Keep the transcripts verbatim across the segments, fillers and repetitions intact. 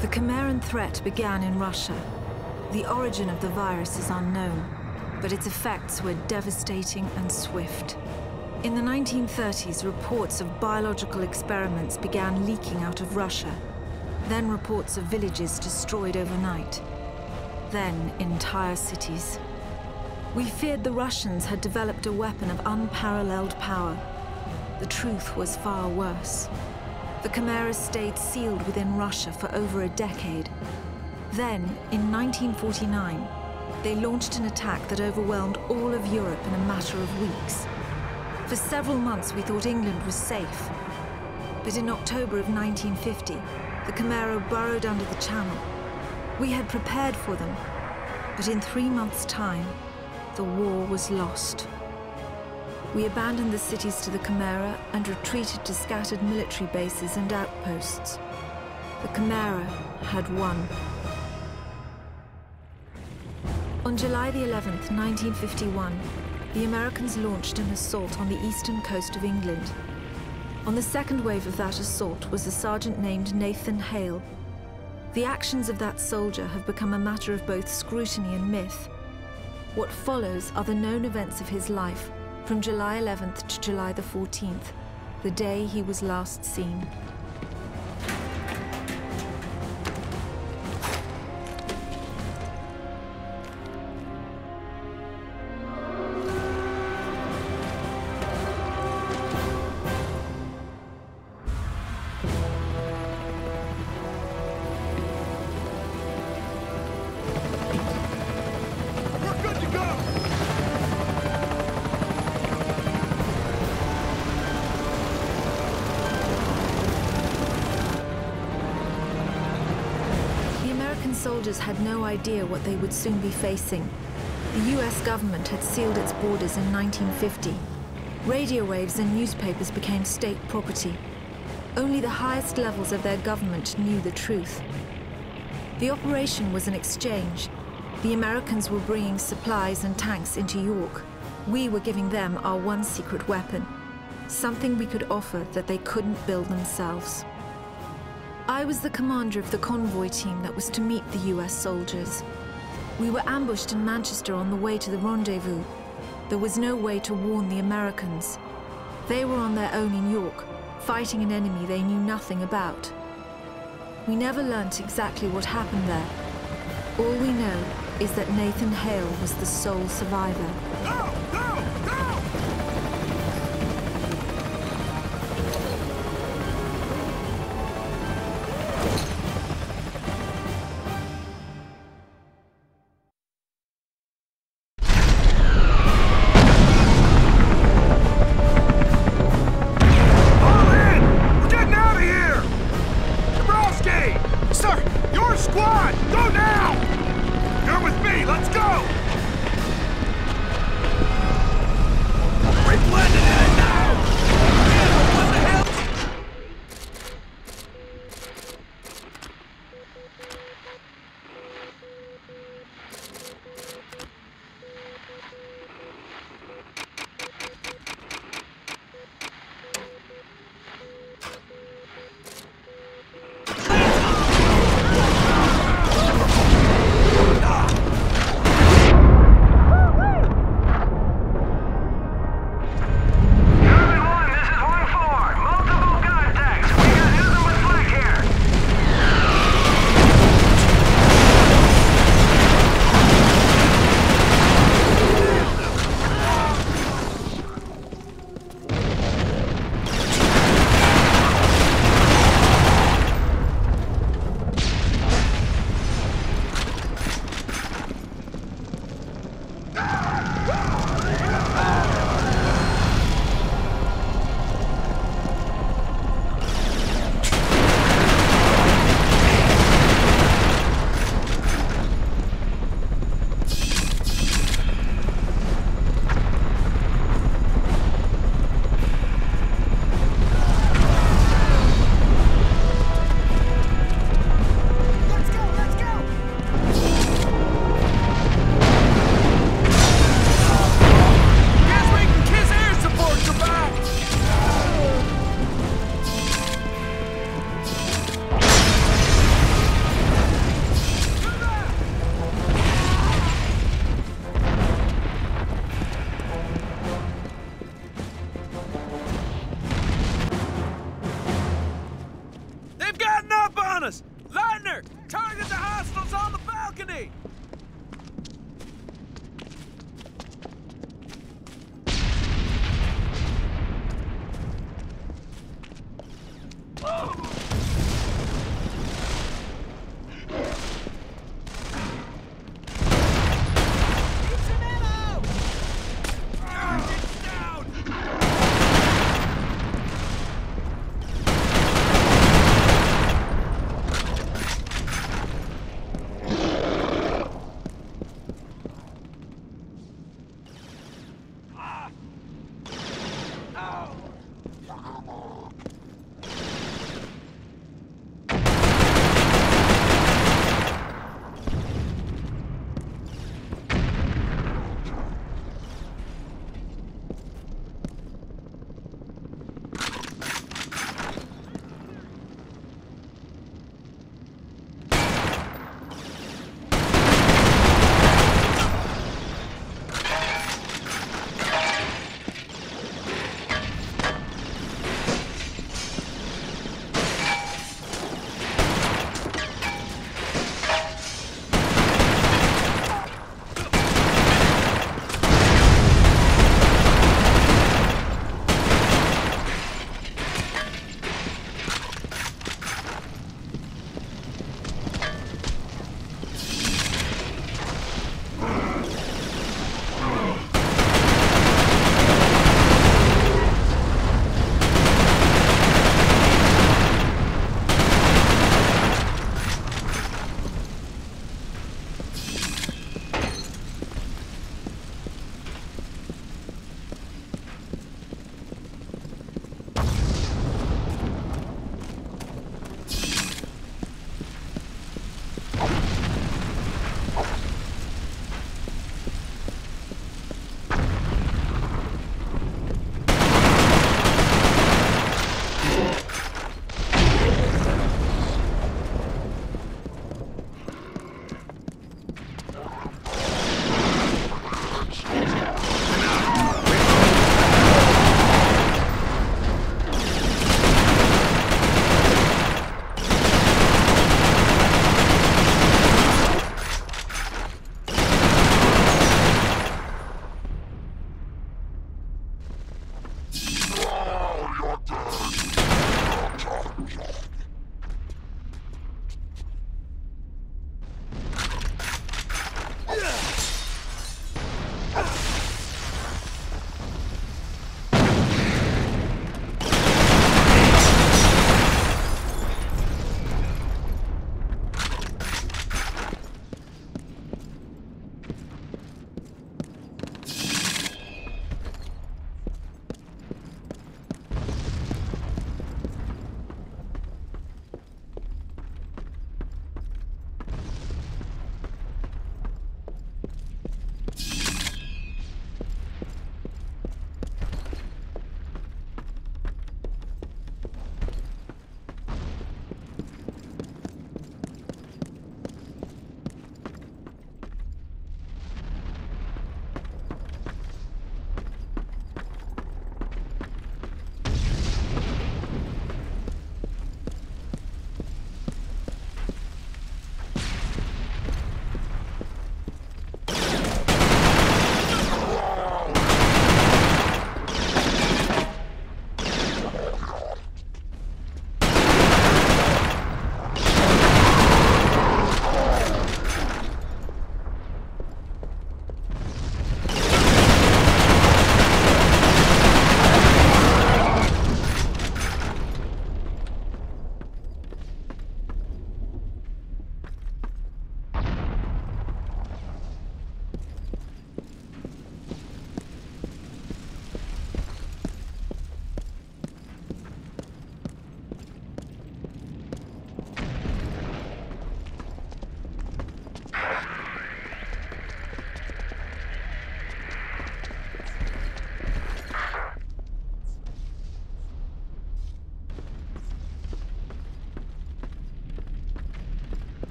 The Chimeran threat began in Russia. The origin of the virus is unknown, but its effects were devastating and swift. In the nineteen thirties, reports of biological experiments began leaking out of Russia. Then reports of villages destroyed overnight. Then entire cities. We feared the Russians had developed a weapon of unparalleled power. The truth was far worse. The Chimera stayed sealed within Russia for over a decade. Then, in nineteen forty-nine, they launched an attack that overwhelmed all of Europe in a matter of weeks. For several months, we thought England was safe. But in October of nineteen fifty, the Chimera burrowed under the Channel. We had prepared for them, but in three months' time, the war was lost. We abandoned the cities to the Chimera and retreated to scattered military bases and outposts. The Chimera had won. On July the eleventh, nineteen fifty-one, the Americans launched an assault on the eastern coast of England. On the second wave of that assault was a sergeant named Nathan Hale. The actions of that soldier have become a matter of both scrutiny and myth. What follows are the known events of his life from July eleventh to July the fourteenth, the day he was last seen. Soldiers had no idea what they would soon be facing. The U S government had sealed its borders in nineteen fifty. Radio waves and newspapers became state property. Only the highest levels of their government knew the truth. The operation was an exchange. The Americans were bringing supplies and tanks into York. We were giving them our one secret weapon, something we could offer that they couldn't build themselves. I was the commander of the convoy team that was to meet the U S soldiers. We were ambushed in Manchester on the way to the rendezvous. There was no way to warn the Americans. They were on their own in York, fighting an enemy they knew nothing about. We never learnt exactly what happened there. All we know is that Nathan Hale was the sole survivor. Go! Go! Go! on us! Lightner! Target the hostiles on the balcony!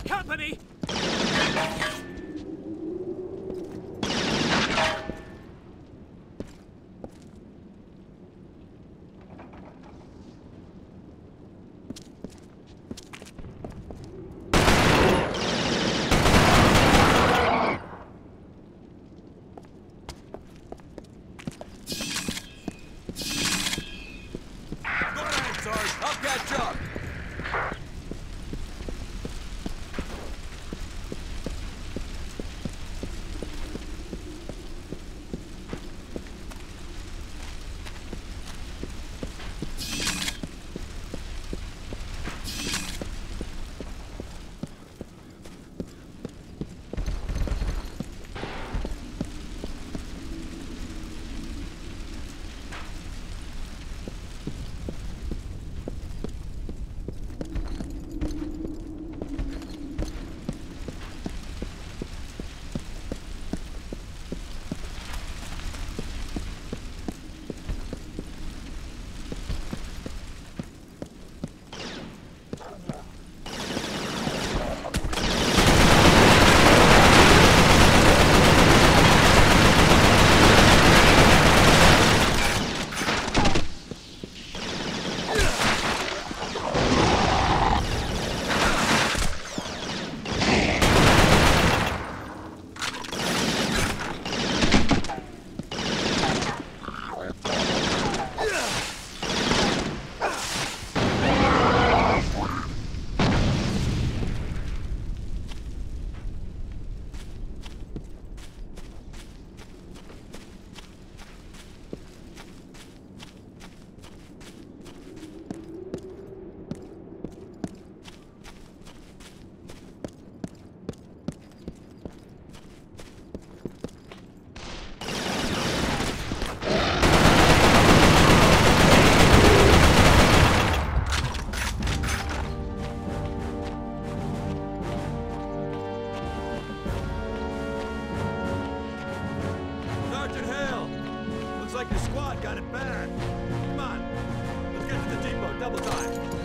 company! I'll catch up! Sergeant Hale! Looks like your squad got it bad. Come on, let's get to the depot, double time.